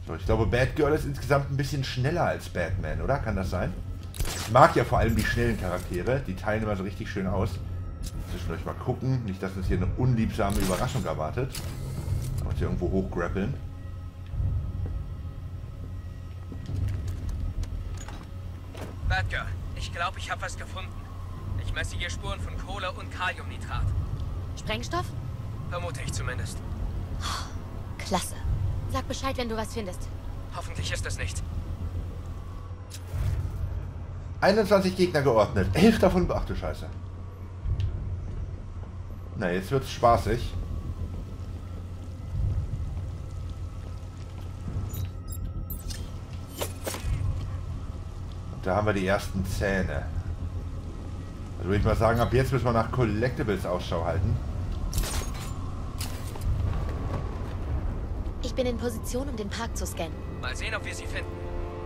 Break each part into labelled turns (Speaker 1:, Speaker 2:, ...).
Speaker 1: So, ich glaube, Batgirl ist insgesamt ein bisschen schneller als Batman, oder? Kann das sein? Ich mag ja vor allem die schnellen Charaktere. Die teilen immer so richtig schön aus. Zwischendurch mal gucken. Nicht, dass uns hier eine unliebsame Überraschung erwartet. Und hier irgendwo hochgrappeln.
Speaker 2: Batgirl, ich glaube, ich habe was gefunden. Ich messe hier Spuren von Kohle und Kaliumnitrat.
Speaker 3: Sprengstoff?
Speaker 2: Vermute ich zumindest.
Speaker 3: Klasse. Sag Bescheid, wenn du was findest.
Speaker 2: Hoffentlich ist es nichts.
Speaker 1: 21 Gegner geordnet. 11 davon... Ach du Scheiße. Na, jetzt wird's spaßig. Und da haben wir die ersten Zähne. Also würde ich mal sagen, ab jetzt müssen wir nach Collectibles Ausschau halten.
Speaker 3: Ich bin in Position, um den Park zu scannen.
Speaker 2: Mal sehen, ob wir sie finden.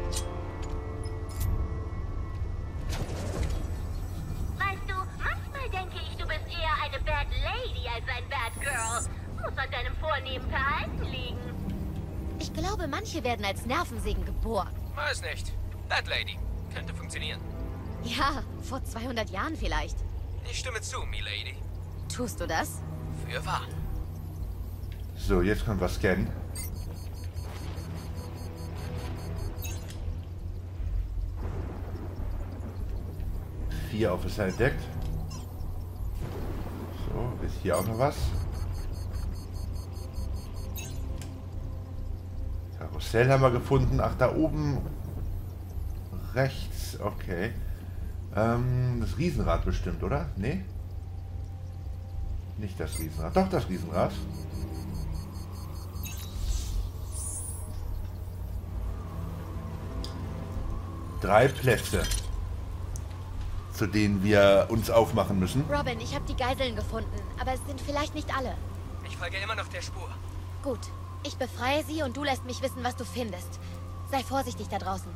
Speaker 4: Weißt du, manchmal denke ich, du bist eher eine Bad Lady als ein Bad Girl. Muss an deinem vornehmen Verhalten liegen.
Speaker 3: Ich glaube, manche werden als Nervensägen geboren.
Speaker 2: Weiß nicht. Bad Lady. Könnte funktionieren.
Speaker 3: Ja, vor 200 Jahren vielleicht.
Speaker 2: Ich stimme zu, Milady.
Speaker 3: Tust du das?
Speaker 2: Für wahr.
Speaker 1: So, jetzt können wir scannen. Vier Officer entdeckt. So, ist hier auch noch was? Karussell haben wir gefunden. Ach, da oben rechts. Okay. Das Riesenrad bestimmt, oder? Nee? Nicht das Riesenrad. Doch, das Riesenrad. Drei Plätze, zu denen wir uns aufmachen müssen.
Speaker 3: Robin, ich habe die Geiseln gefunden, aber es sind vielleicht nicht alle.
Speaker 2: Ich folge immer noch der Spur.
Speaker 3: Gut, ich befreie sie und du lässt mich wissen, was du findest. Sei vorsichtig da draußen.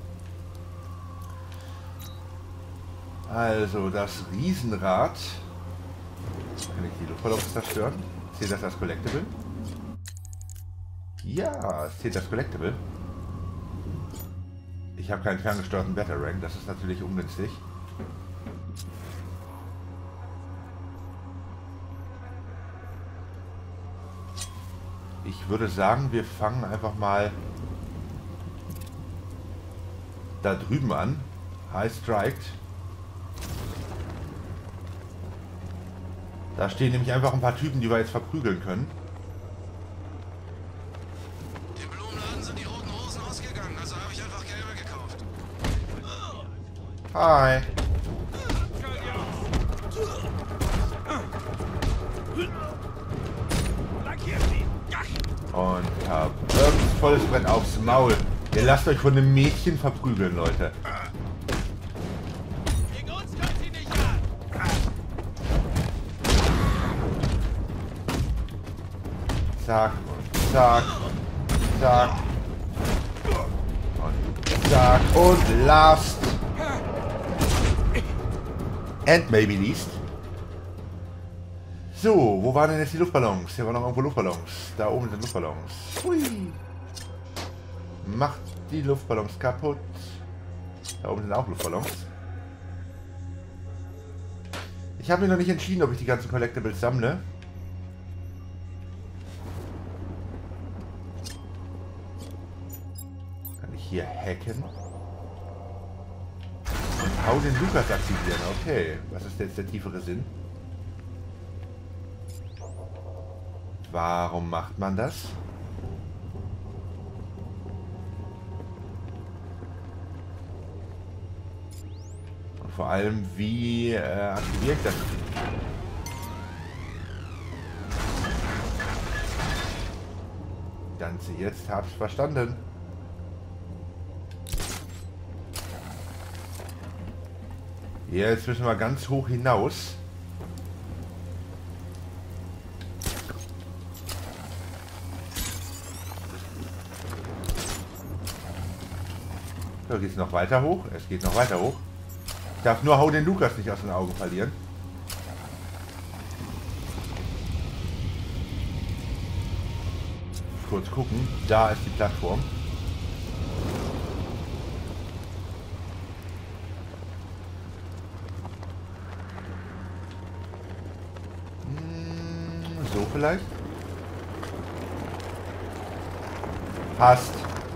Speaker 1: Also, das Riesenrad. Kann ich die Luftballons zerstören? Zählt das als Collectible? Ja, es zählt als Collectible. Ich habe keinen ferngesteuerten Batarang, das ist natürlich ungünstig. Ich würde sagen, wir fangen einfach mal da drüben an. High Strike. Da stehen nämlich einfach ein paar Typen, die wir jetzt verprügeln können.
Speaker 5: Im Blumenladen sind die roten Rosen ausgegangen, also habe ich einfach gelbe gekauft.
Speaker 1: Hi. Und hab volles Brett aufs Maul. Ihr lasst euch von einem Mädchen verprügeln, Leute. Zack und zack, zack und zack und last and maybe least. So, wo waren denn jetzt die Luftballons? Hier waren noch irgendwo Luftballons. Da oben sind Luftballons. Hui. Macht die Luftballons kaputt. Da oben sind auch Luftballons. Ich habe mir noch nicht entschieden, ob ich die ganzen Collectibles sammle. Hier hacken. Und hau den Lukas aktivieren. Okay. Was ist jetzt der tiefere Sinn? Warum macht man das? Und vor allem, wie aktiviere ich das? Ganze, jetzt hab's verstanden. Jetzt müssen wir ganz hoch hinaus. So, geht es noch weiter hoch? Es geht noch weiter hoch. Ich darf nur Hau den Lukas nicht aus den Augen verlieren. kurz gucken. Da ist die Plattform. So vielleicht. Passt.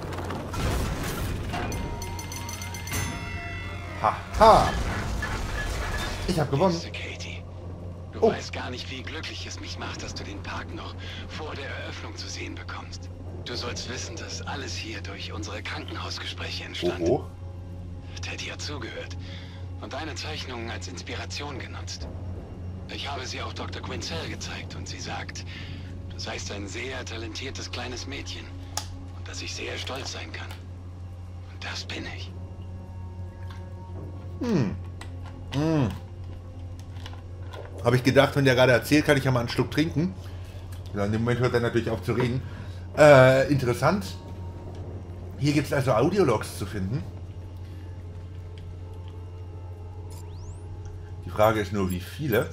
Speaker 1: Haha. Ich habe gewonnen.
Speaker 6: Katie, du weißt gar nicht, wie glücklich es mich macht, dass du den Park noch vor der Eröffnung zu sehen bekommst. Du sollst wissen, dass alles hier durch unsere Krankenhausgespräche entstand.
Speaker 1: Oh.
Speaker 6: Teddy hat zugehört und deine Zeichnungen als Inspiration genutzt. Ich habe sie auch Dr. Quinzel gezeigt und sie sagt, du seist ein sehr talentiertes kleines Mädchen und dass ich sehr stolz sein kann. Und das bin ich.
Speaker 1: Habe ich gedacht, wenn der gerade erzählt, kann ich ja mal einen Schluck trinken. Ja, in dem Moment hört er natürlich auf zu reden. Interessant. Hier gibt es also Audiologs zu finden. Die Frage ist nur, wie viele.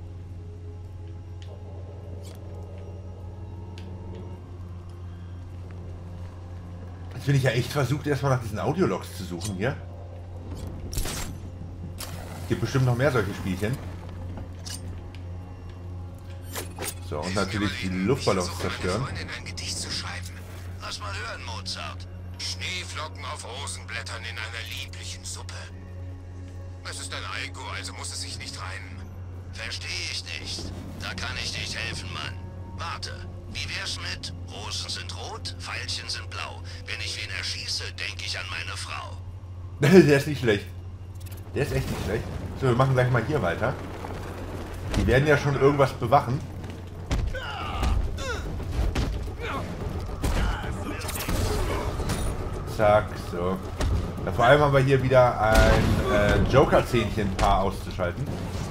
Speaker 1: Jetzt bin ich ja echt versucht, erstmal nach diesen Audiologs zu suchen hier. Gibt bestimmt noch mehr solche Spielchen. So, und natürlich die Luftballons zerstören.
Speaker 5: Ein Gedicht zu schreiben. Lass mal hören, Mozart. Schneeflocken auf Rosenblättern in einer lieblichen Suppe. Es ist ein Alko, also muss es sich nicht reimen. Verstehe ich nicht. Da kann ich nicht helfen, Mann. Warte. Wie wär's mit Rosen sind rot, Veilchen sind blau. Wenn ich wen erschieße, denke ich an meine Frau.
Speaker 1: Der ist nicht schlecht. Der ist echt nicht schlecht. So, wir machen gleich mal hier weiter. Die werden ja schon irgendwas bewachen. Zack, so. Ja, vor allem haben wir hier wieder ein Joker-Zähnchen-Paar auszuschalten.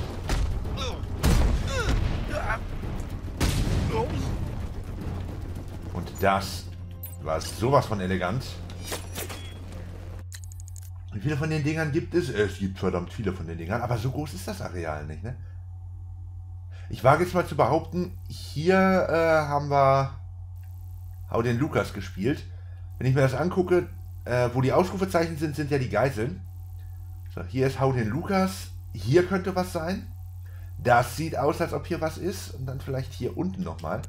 Speaker 1: Und das war sowas von elegant. Wie viele von den Dingern gibt es? Es gibt verdammt viele von den Dingern, aber so groß ist das Areal nicht, ne? Ich wage jetzt mal zu behaupten, hier haben wir Hau den Lukas gespielt. Wenn ich mir das angucke, wo die Ausrufezeichen sind, sind ja die Geiseln. So, hier ist Hau den Lukas. Hier könnte was sein. Das sieht aus, als ob hier was ist. Und dann vielleicht hier unten nochmal.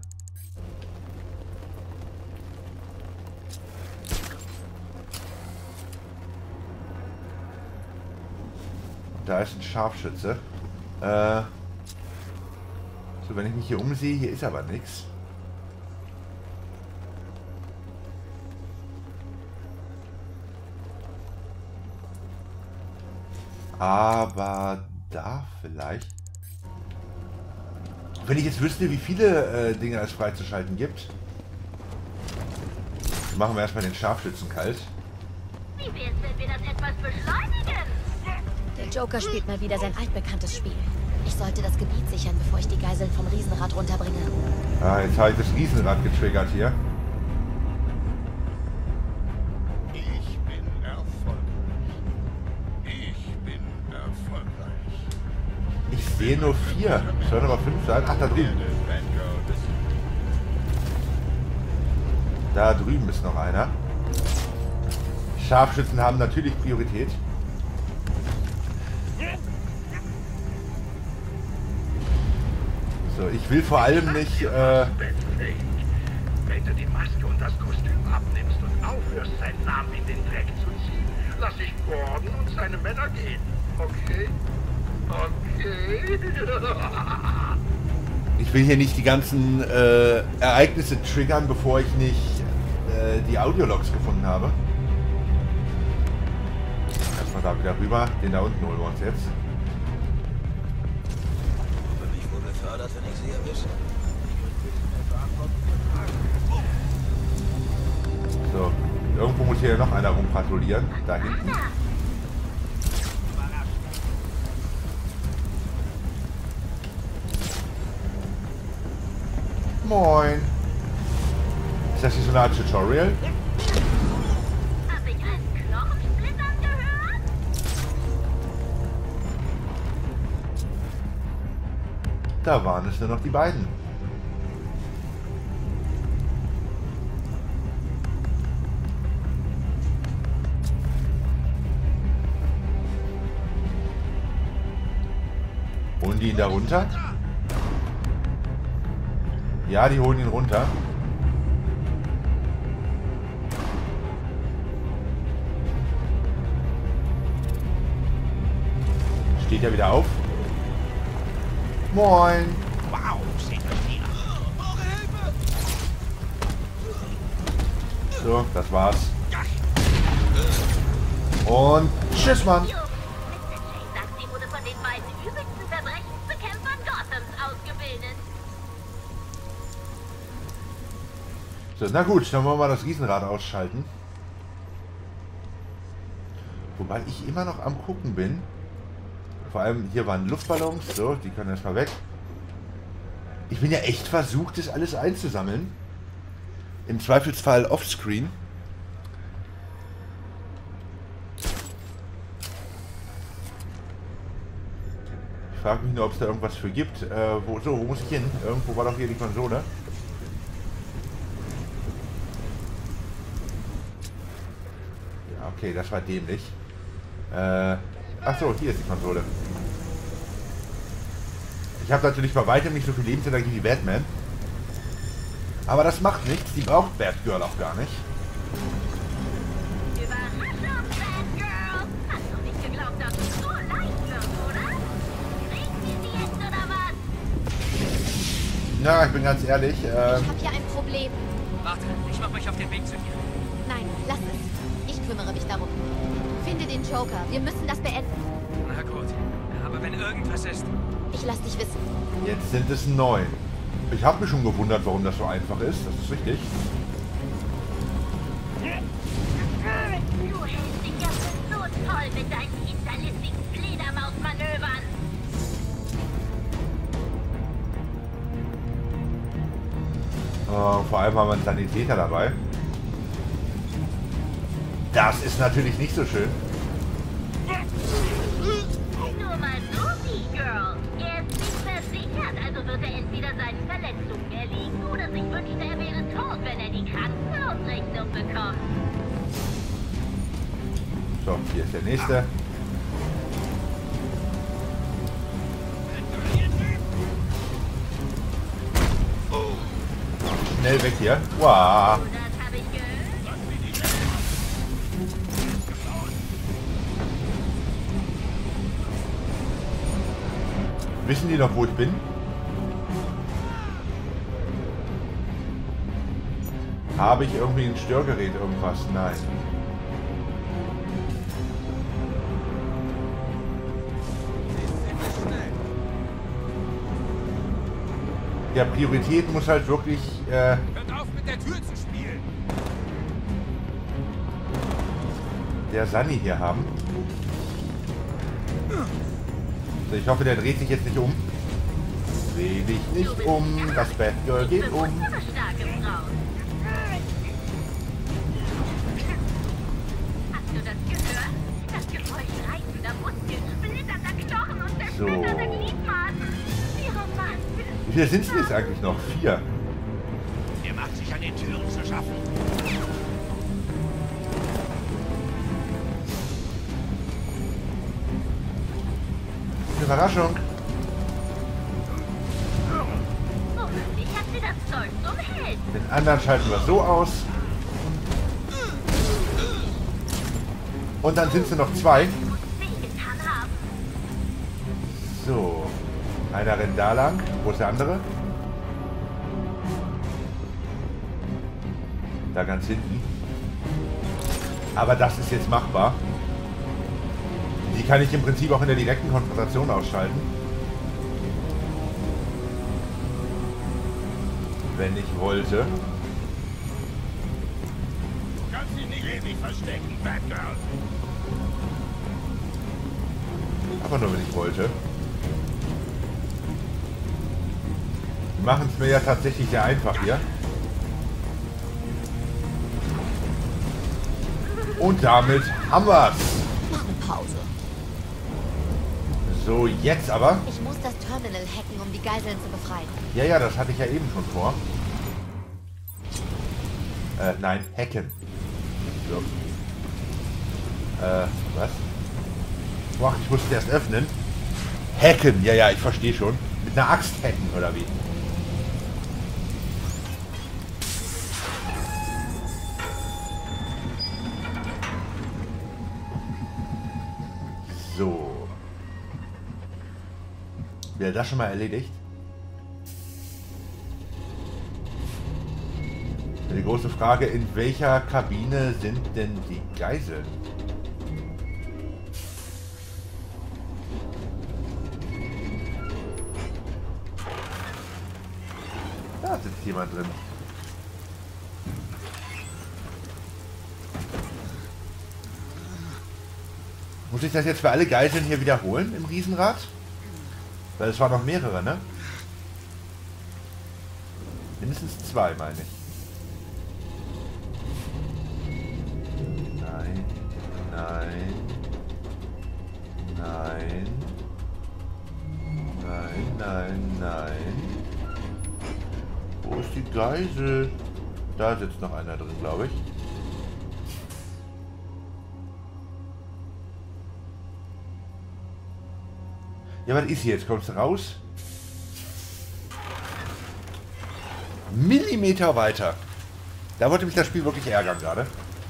Speaker 1: Da ist ein Scharfschütze. So, wenn ich mich hier umsehe, hier ist aber nichts. Aber da vielleicht. Wenn ich jetzt wüsste, wie viele Dinge es freizuschalten gibt. Dann machen wir erstmal den Scharfschützen kalt.
Speaker 4: Wie wär's, wenn wir das etwas beschleunigen?
Speaker 3: Der Joker spielt mal wieder sein altbekanntes Spiel. Ich sollte das Gebiet sichern, bevor ich die Geiseln vom Riesenrad runterbringe.
Speaker 1: Ah, jetzt habe ich das Riesenrad getriggert hier.
Speaker 5: Ich bin erfolgreich. Ich bin erfolgreich.
Speaker 1: Ich sehe nur 4. Sollen aber 5 sein. Ach, da drüben. Da drüben ist noch einer. Scharfschützen haben natürlich Priorität. So, ich will vor allem nicht...
Speaker 7: Wenn du die Maske und das Kostüm abnimmst und aufhörst, seinen Namen in den Dreck zu ziehen, lass ich Gordon und seine Männer gehen. Okay? Okay?
Speaker 1: Ich will hier nicht die ganzen Ereignisse triggern, bevor ich nicht die Audiologs gefunden habe. Erstmal da wieder rüber. Den da unten holen wir uns jetzt.
Speaker 8: Wenn ich sie erwische.
Speaker 1: So, irgendwo muss hier noch einer rumpatrouillieren. Da hinten. Moin. Ist das hier so eine Art Tutorial?
Speaker 4: Hab ich einen Knochensplittern gehört?
Speaker 1: Da waren es nur noch die beiden. die ihn da runter? Ja, die holen ihn runter. Steht er wieder auf? Moin!
Speaker 7: Wow, seht euch die an. Eure Hilfe!
Speaker 1: So, das war's. Und tschüss, Mann!
Speaker 4: Mr. J sagt, sie wurde von den beiden übelsten Verbrechensbekämpfern Gothams ausgebildet.
Speaker 1: So, na gut, dann wollen wir mal das Riesenrad ausschalten. Wobei ich immer noch am Gucken bin. Vor allem hier waren Luftballons, so, die können erstmal weg. Ich bin ja echt versucht, das alles einzusammeln. Im Zweifelsfall offscreen. Ich frage mich nur, ob es da irgendwas für gibt. Wo muss ich hin? Irgendwo war doch hier die Konsole. Ja, okay, das war dämlich. Achso, hier ist die Konsole. Ich habe natürlich bei weitem nicht so viel Lebensenergie wie Batman. Aber das macht nichts, die braucht Batgirl auch gar nicht.
Speaker 4: Überraschung, Batgirl! Hast du nicht geglaubt, dass es so leicht wird, oder? Kriegen wir sie jetzt, oder was?
Speaker 1: Ja, ich bin ganz ehrlich.
Speaker 3: Ich habe hier ein Problem.
Speaker 2: Warte, ich mache mich auf den Weg zu dir.
Speaker 3: Nein, lass es. Ich kümmere mich darum. Finde den Joker. Wir müssen das beenden.
Speaker 2: Na gut, aber wenn irgendwas ist...
Speaker 3: Ich lass dich wissen.
Speaker 1: Jetzt sind es 9. Ich habe mich schon gewundert, warum das so einfach ist. Das ist richtig.
Speaker 4: Du hältst dich ja so toll mit deinen hinterlistigen Fledermausmanövern.
Speaker 1: Vor allem haben wir einen Sanitäter dabei. Das ist natürlich nicht so schön.
Speaker 4: Nur mal so, B-Girl. Er ist nicht versichert, also wird er entweder seinen Verletzungen erliegen oder sich wünscht, er wäre tot, wenn er die Krankenhausrechnung bekommt.
Speaker 1: So, hier ist der nächste. Schnell weg hier. Wow.
Speaker 4: Das habe ich gehört.
Speaker 1: Wissen die noch, wo ich bin? Habe ich irgendwie ein Störgerät, irgendwas? Nein. Ja, Priorität muss halt wirklich
Speaker 7: Hört auf, mit der Tür zu spielen!
Speaker 1: der Sunny hier haben. So, ich hoffe, der dreht sich jetzt nicht um. Dreh dich nicht um, das Batgirl geht um.
Speaker 4: So eine starke Frau. Hast du das gehört? Das Geräusch reißender Muskeln, splitternder Knochen und zerschmetternder Gliedmaßen. Wie romantisch.
Speaker 1: Wie viele sind es jetzt eigentlich noch? 4.
Speaker 7: Er macht sich an den Türen zu schaffen.
Speaker 1: Überraschung.
Speaker 4: Womöglich hat sie das Zeug zum Helden.
Speaker 1: Den anderen schalten wir so aus. Und dann sind es noch 2.
Speaker 4: Muss wehgetan haben.
Speaker 1: So. Einer rennt da lang. Wo ist der andere? Da ganz hinten. Aber das ist jetzt machbar. Die kann ich im Prinzip auch in der direkten Konfrontation ausschalten. Wenn ich wollte.
Speaker 7: Du kannst dich nicht ewig verstecken, Batgirl.
Speaker 1: Aber nur wenn ich wollte. Die machen es mir ja tatsächlich sehr einfach hier. Und damit haben wir's.
Speaker 3: Mach eine Pause.
Speaker 1: So, jetzt aber.
Speaker 3: Ich muss das Terminal hacken, um die Geiseln zu befreien.
Speaker 1: Ja, ja, das hatte ich ja eben schon vor. Nein, hacken. So. Was? Boah, ich musste erst öffnen. Hacken, ja, ich verstehe schon. Mit einer Axt hacken, oder wie? So. Wäre das schon mal erledigt? Die große Frage, in welcher Kabine sind denn die Geiseln? Da sitzt jemand drin. Muss ich das jetzt für alle Geiseln hier wiederholen im Riesenrad? Weil es waren noch mehrere, ne? Mindestens 2, meine ich. Nein. Nein. Nein. Nein, nein, nein. Wo ist die Geisel? Da sitzt noch einer drin, glaube ich. Ja, was ist hier? Jetzt kommst du raus. Millimeter weiter. Da wollte mich das Spiel wirklich ärgern gerade.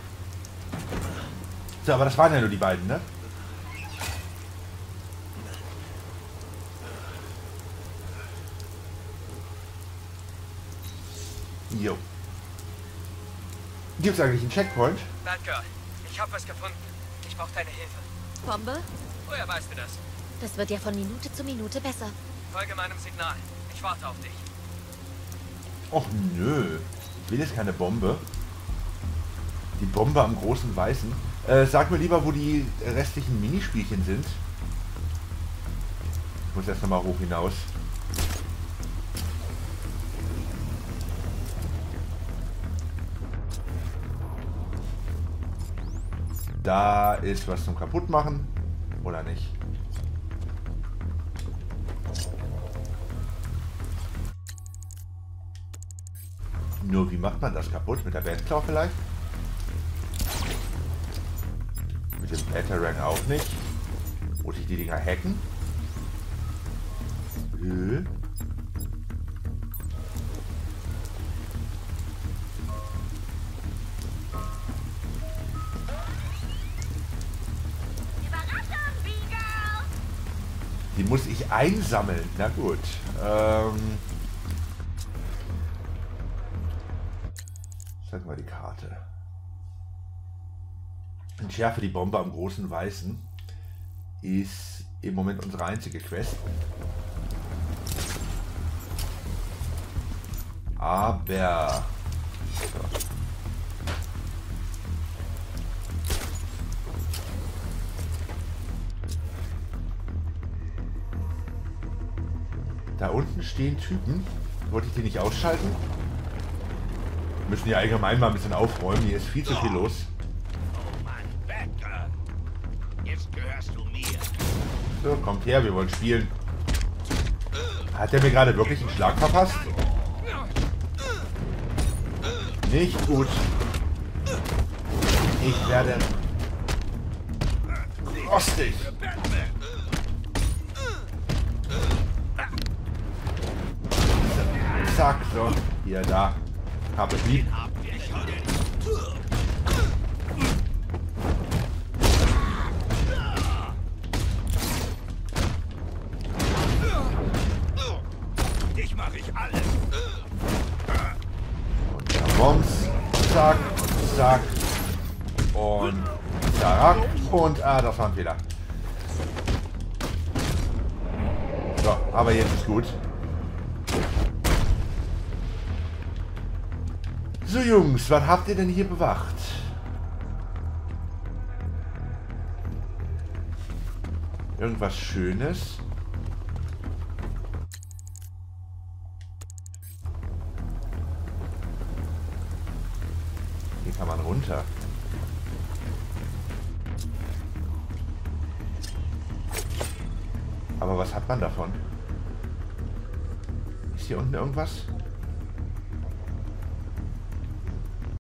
Speaker 1: So, aber das waren ja nur die beiden, ne? Jo. Gibt es eigentlich einen Checkpoint?
Speaker 2: Batgirl, ich habe was gefunden. Ich brauche deine Hilfe.
Speaker 3: Bombe?
Speaker 2: Woher weißt du das?
Speaker 3: Das wird ja von Minute zu Minute besser.
Speaker 2: Folge meinem Signal. Ich warte auf dich.
Speaker 1: Och nö. Ich will jetzt keine Bombe. Die Bombe am großen Weißen. Sag mir lieber, wo die restlichen Minispielchen sind. Ich muss erst nochmal hoch hinaus. Da ist was zum Kaputtmachen. Oder nicht? Nur wie macht man das kaputt? Mit der Bandklaue vielleicht? Mit dem Batarang auch nicht. Muss ich die Dinger hacken? Überraschung, B-Girl! Die muss ich einsammeln. Na gut. Sag mal die Karte. Entschärfe die Bombe am großen Weißen. Ist im Moment unsere einzige Quest. Aber... So. Da unten stehen Typen. Wollte ich die nicht ausschalten? Wir müssen ja allgemein mal ein bisschen aufräumen. Hier ist viel zu viel los.
Speaker 5: Oh Mann, Batgirl. Jetzt gehörst du mir.
Speaker 1: So, kommt her, wir wollen spielen. Hat der mir gerade wirklich einen Schlag verpasst? Nicht gut. Ich werde rostig. Zack, so. Hier, da. Habe lieb.
Speaker 5: Dich mache ich alles.
Speaker 1: Und der Bombs. Zack, zack. Und zack. Und, das war ein Fehler. So, aber jetzt ist gut. So Jungs, was habt ihr denn hier bewacht? Irgendwas Schönes? Hier kann man runter. Aber was hat man davon? Ist hier unten irgendwas?